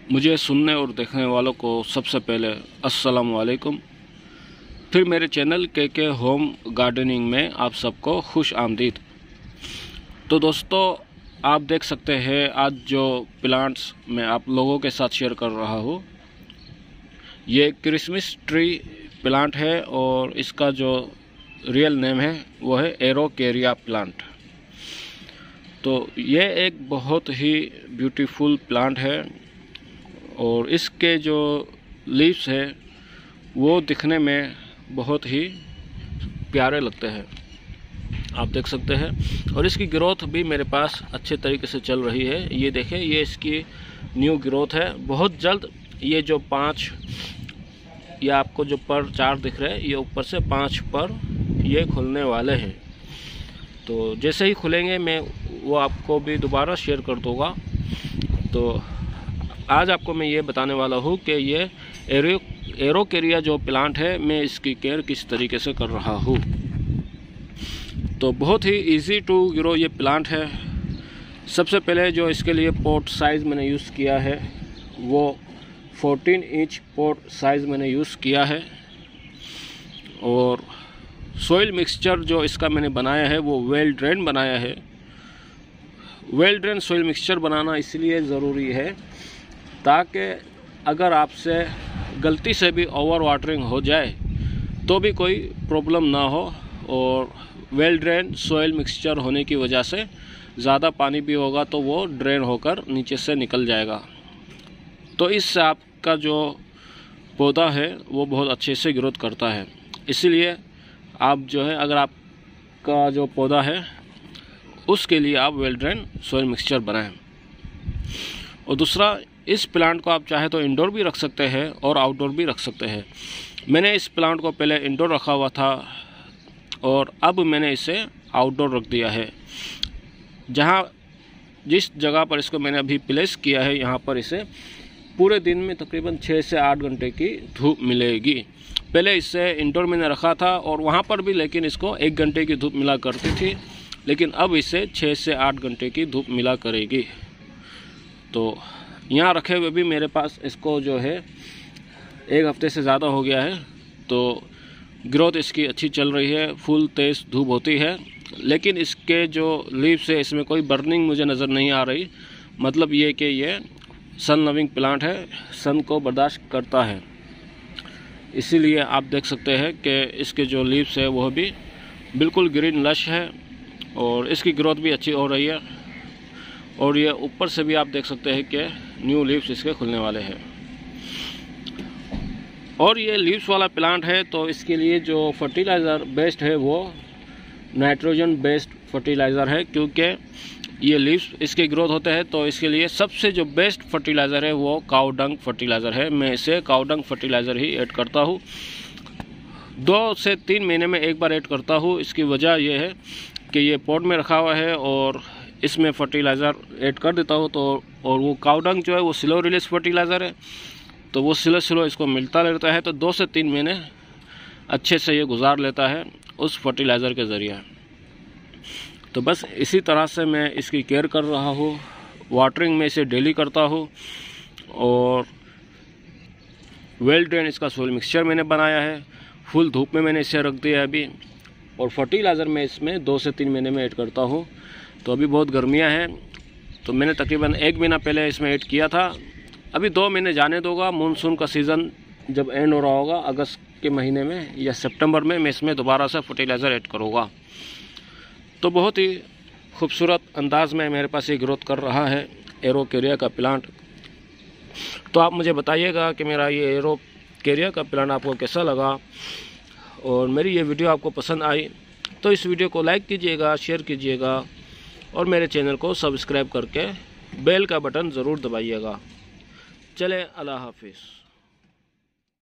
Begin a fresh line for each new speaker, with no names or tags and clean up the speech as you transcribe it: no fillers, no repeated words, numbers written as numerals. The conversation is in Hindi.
मुझे सुनने और देखने वालों को सबसे पहले अस्सलाम वालेकुम। फिर मेरे चैनल के होम गार्डनिंग में आप सबको खुश आमदीद। तो दोस्तों, आप देख सकते हैं आज जो प्लांट्स मैं आप लोगों के साथ शेयर कर रहा हूँ, ये क्रिसमस ट्री प्लांट है और इसका जो रियल नेम है वो है एरोकेरिया प्लांट। तो ये एक बहुत ही ब्यूटीफुल प्लांट है और इसके जो लीव्स है वो दिखने में बहुत ही प्यारे लगते हैं, आप देख सकते हैं। और इसकी ग्रोथ भी मेरे पास अच्छे तरीके से चल रही है। ये देखें, ये इसकी न्यू ग्रोथ है। बहुत जल्द ये जो 5 ये आपको जो पर 4 दिख रहे हैं, ये ऊपर से 5 पर ये खुलने वाले हैं। तो जैसे ही खुलेंगे मैं वो आपको भी दोबारा शेयर कर दूँगा। तो आज आपको मैं ये बताने वाला हूँ कि ये एरोकेरिया जो प्लांट है, मैं इसकी केयर किस तरीके से कर रहा हूँ। तो बहुत ही इजी टू ग्रो ये प्लांट है। सबसे पहले जो इसके लिए पॉट साइज़ मैंने यूज़ किया है वो 14 इंच पॉट साइज़ मैंने यूज़ किया है। और सॉइल मिक्सचर जो इसका मैंने बनाया है वो वेल ड्रेन बनाया है। वेल ड्रेन सॉइल मिक्सचर बनाना इसलिए ज़रूरी है ताकि अगर आपसे गलती से भी ओवर वाटरिंग हो जाए तो भी कोई प्रॉब्लम ना हो। और वेल ड्रेन सॉइल मिक्सचर होने की वजह से ज़्यादा पानी भी होगा तो वो ड्रेन होकर नीचे से निकल जाएगा। तो इससे आपका जो पौधा है वो बहुत अच्छे से ग्रोथ करता है। इसीलिए आप जो है, अगर आपका जो पौधा है उसके लिए आप वेल ड्रेन सॉइल मिक्सचर बनाएं। और दूसरा, इस प्लांट को आप चाहे तो इंडोर भी रख सकते हैं और आउटडोर भी रख सकते हैं। मैंने इस प्लांट को पहले इंडोर रखा हुआ था और अब मैंने इसे आउटडोर रख दिया है। जिस जगह पर इसको मैंने अभी प्लेस किया है, यहाँ पर इसे पूरे दिन में तकरीबन 6 से 8 घंटे की धूप मिलेगी। पहले इसे इंडोर मैंने रखा था और वहाँ पर भी लेकिन इसको 1 घंटे की धूप मिला करती थी, लेकिन अब इसे 6 से 8 घंटे की धूप मिला करेगी। तो यहाँ रखे हुए भी मेरे पास इसको जो है 1 हफ्ते से ज़्यादा हो गया है। तो ग्रोथ इसकी अच्छी चल रही है, फुल तेज़ धूप होती है, लेकिन इसके जो लीव्स है इसमें कोई बर्निंग मुझे नज़र नहीं आ रही। मतलब ये कि ये सन लविंग प्लांट है, सन को बर्दाश्त करता है। इसीलिए आप देख सकते हैं कि इसके जो लीव्स है वह भी बिल्कुल ग्रीन लश है और इसकी ग्रोथ भी अच्छी हो रही है। और ये ऊपर से भी आप देख सकते हैं कि न्यू लीव्स इसके खुलने वाले हैं। और ये लीव्स वाला प्लांट है तो इसके लिए जो फर्टिलाइज़र बेस्ड है वो नाइट्रोजन बेस्ड फर्टिलाइज़र है, क्योंकि ये लीव्स इसके ग्रोथ होते हैं। तो इसके लिए सबसे जो बेस्ट फर्टिलाइज़र है वो काऊ डंग फर्टिलाइज़र है। मैं इसे काऊ डंग फर्टिलाइज़र ही ऐड करता हूँ। 2 से 3 महीने में एक बार ऐड करता हूँ। इसकी वजह यह है कि ये पॉट में रखा हुआ है और इसमें फर्टिलाइज़र ऐड कर देता हूँ। तो और वो काऊ डंग जो है वो स्लो रिलीज फर्टिलाइज़र है, तो वो स्लो इसको मिलता रहता है। तो 2 से 3 महीने अच्छे से ये गुजार लेता है उस फर्टिलाइज़र के ज़रिए। तो बस इसी तरह से मैं इसकी केयर कर रहा हूँ। वाटरिंग में इसे डेली करता हूँ और वेल ड्रेन इसका सॉइल मिक्सचर मैंने बनाया है। फुल धूप में मैंने इसे रख दिया है अभी। और फर्टिलाइज़र मैं इसमें 2 से 3 महीने में ऐड करता हूँ। तो अभी बहुत गर्मियाँ हैं तो मैंने तकरीबन 1 महीना पहले इसमें ऐड किया था। अभी 2 महीने जाने दूंगा। मानसून का सीज़न जब एंड हो रहा होगा अगस्त के महीने में या सितंबर में, मैं इसमें दोबारा से फर्टिलाइज़र ऐड करूँगा। तो बहुत ही खूबसूरत अंदाज में मेरे पास ये ग्रोथ कर रहा है एरोकेरिया का प्लांट। तो आप मुझे बताइएगा कि मेरा ये एरोकेरिया का प्लांट आपको कैसा लगा। और मेरी ये वीडियो आपको पसंद आई तो इस वीडियो को लाइक कीजिएगा, शेयर कीजिएगा और मेरे चैनल को सब्सक्राइब करके बेल का बटन ज़रूर दबाइएगा। चले, अल्लाह हाफिज़।